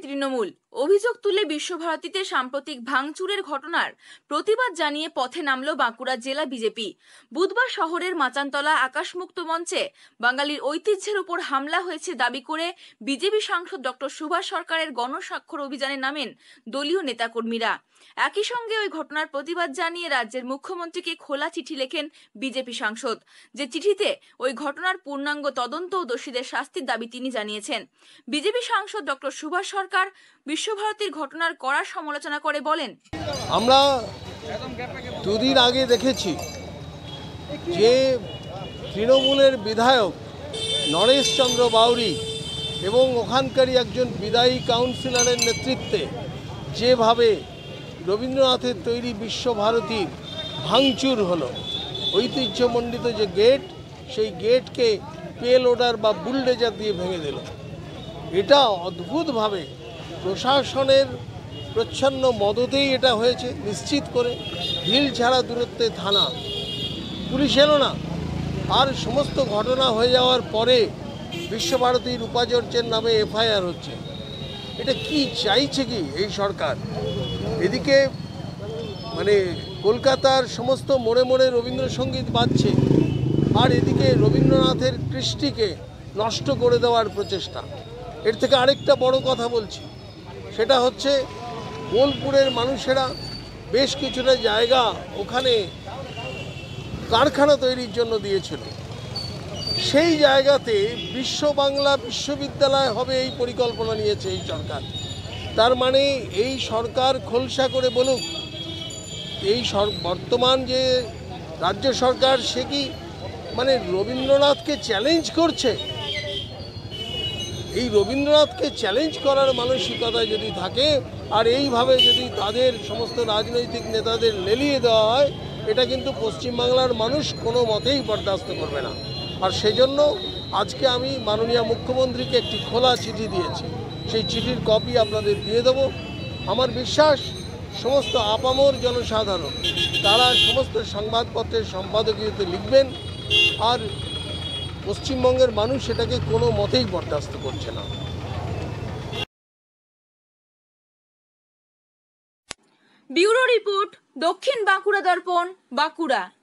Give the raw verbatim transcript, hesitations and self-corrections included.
তৃণমূল। অভিযোগ তুলে বিশ্বভারতীতে সাম্প্রতিক ভাঙচুরের ঘটনার প্রতিবাদ জানিয়ে পথে নামল বাঁকুড়া জেলা বিজেপি। বুধবার শহরের মাচানতলা আকাশমুক্ত মঞ্চে বাঙালির ঐতিহ্যের উপর হামলা হয়েছে দাবি করে বিজেপি সাংসদ ডক্টর সুভাষ সরকারের গণস্বাক্ষর অভিযানে নামেন দলীয় নেতাকর্মীরা। একই সঙ্গে ওই ঘটনার প্রতিবাদ জানিয়ে রাজ্যের মুখ্যমন্ত্রীকে খোলা চিঠি লেখেন বিজেপি সাংসদ। যে চিঠিতে ওই ঘটনার পূর্ণাঙ্গ তদন্ত ও দোষীদের শাস্তির দাবি তিনি জানিয়েছেন। বিজেপি সাংসদ ডক্টর সুভাষ সরকার বিশ্বভারতীর ঘটনার কড়া সমালোচনা করে বলেন, আমরা দুদিন আগে দেখেছি যে তৃণমূলের বিধায়ক নরেশ চন্দ্র বাউরি এবং ওখানকারই একজন বিদায়ী কাউন্সিলরের নেতৃত্বে যেভাবে রবীন্দ্রনাথের তৈরি বিশ্বভারতীর ভাঙচুর হলো, ঐতিহ্যমণ্ডিত যে গেট, সেই গেটকে পেল ওডার বা বুলডেজার দিয়ে ভেঙে দিল। এটা অদ্ভুতভাবে প্রশাসনের প্রচ্ছন্ন মদতেই এটা হয়েছে, নিশ্চিত করে। ঢিল ছাড়া দূরত্বে থানা, পুলিশ এলো না। আর সমস্ত ঘটনা হয়ে যাওয়ার পরে বিশ্বভারতীর উপাচার্যের নামে এফআইআর হচ্ছে। এটা কি চাইছে কি এই সরকার? এদিকে মানে কলকাতার সমস্ত মোড়ে মোড়ে রবীন্দ্রসঙ্গীত বাজছে, আর এদিকে রবীন্দ্রনাথের কৃষ্টিকে নষ্ট করে দেওয়ার প্রচেষ্টা। এর থেকে আরেকটা বড় কথা বলছি, সেটা হচ্ছে বোলপুরের মানুষেরা বেশ কিছুটা জায়গা ওখানে কারখানা তৈরির জন্য দিয়েছিল। সেই জায়গাতে বিশ্ব বাংলা বিশ্ববিদ্যালয় হবে এই পরিকল্পনা নিয়েছে এই সরকার। তার মানে এই সরকার খোলসা করে বলুক, এই বর্তমান যে রাজ্য সরকার সে কি মানে রবীন্দ্রনাথকে চ্যালেঞ্জ করছে? এই রবীন্দ্রনাথকে চ্যালেঞ্জ করার মানসিকতা যদি থাকে আর এইভাবে যদি তাদের সমস্ত রাজনৈতিক নেতাদের লেলিয়ে দেওয়া হয়, এটা কিন্তু পশ্চিমবাংলার মানুষ কোনো মতেই বরদাস্ত করবে না। আর সেজন্য আজকে আমি মাননীয় মুখ্যমন্ত্রীকে একটি খোলা চিঠি দিয়েছি, সেই চিঠির কপি আপনাদের দিয়ে দেবো। আমার বিশ্বাস সমস্ত আপামর জনসাধারণ তারা সমস্ত সংবাদপত্রের সম্পাদকীয়তে লিখবেন, আর পশ্চিমবঙ্গের মানুষ এটাকে কোনো মতেই বরদাস্ত করছে না। ব্যুরো রিপোর্ট, দক্ষিণ বাঁকুড়া দর্পণ, বাঁকুড়া।